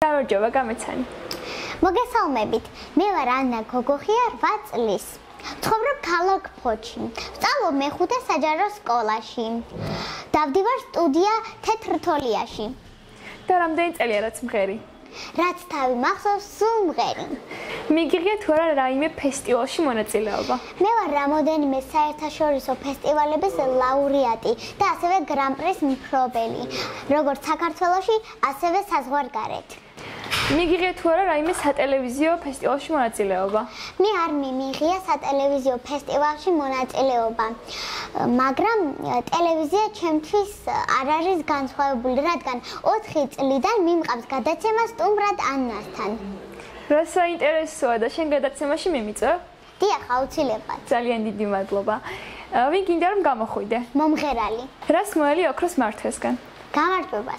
გამარჯობა, გამეცანი. მოგესალმებით. მე ვარ ანა გოგოხია 8 წლის. ცხოვრობ ქალაქ ფოთში. ვსწავლობ მეხუთე საჯარო სკოლაში. დავდივარ სტუდია თეთრთოლიაში. და რამდენი წელია რაც მღერი? რაც თავი მახსოვს, სულ მღერი. მიგიღია თუ არა რაიმე ფესტივალში მონაწილეობა? მე ვარ რამოდენიმე საერთაშორისო ფესტივალების ლაურეატი და ასევე გრან-პრის მფლობელი, როგორც საქართველოში, ასევე საზღვარგარეთ. მიგიღია თუ არა რაიმე სატელევიზიო ფესტივალში მონაწილეობა? მე არ მიმიღია სატელევიზიო ფესტივალში მონაწილეობა, მაგრამ ტელევიზია ჩემთვის არ არის განსხვავებული, რადგან 4 წლიდან მიმყავს გადაცემა სტუმრად ანასთან. რა საინტერესოა და შენ გადაცემაში მიმიწვევ? დიახ, აუცილებლად. ძალიან დიდი მადლობა. ვინ გინდა რომ გამოხვიდე? მომღერალი. რას მოელი ოქროს მართვესგან? გამარჯვებას.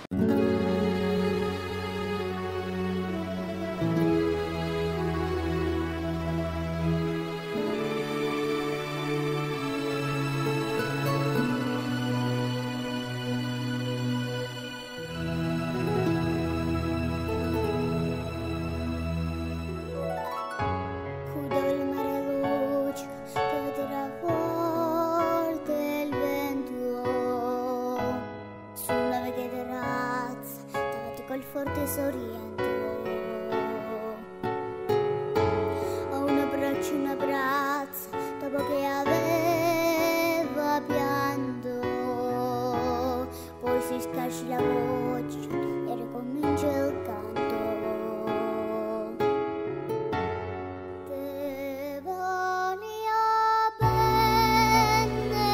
Forte sorriendo a un abbraccio dopo che aveva pianto poi si scarci la voce e ricomincia il canto te voglio bene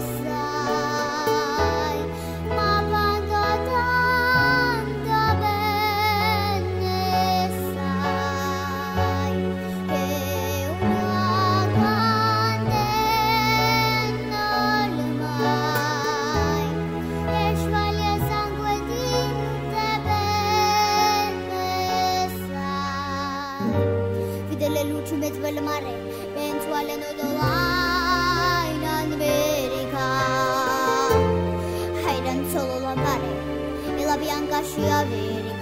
sai ma quando delle luci in mezzo al mare, penso alle note in America. Hai dan solo la mare e la bianca scia vera.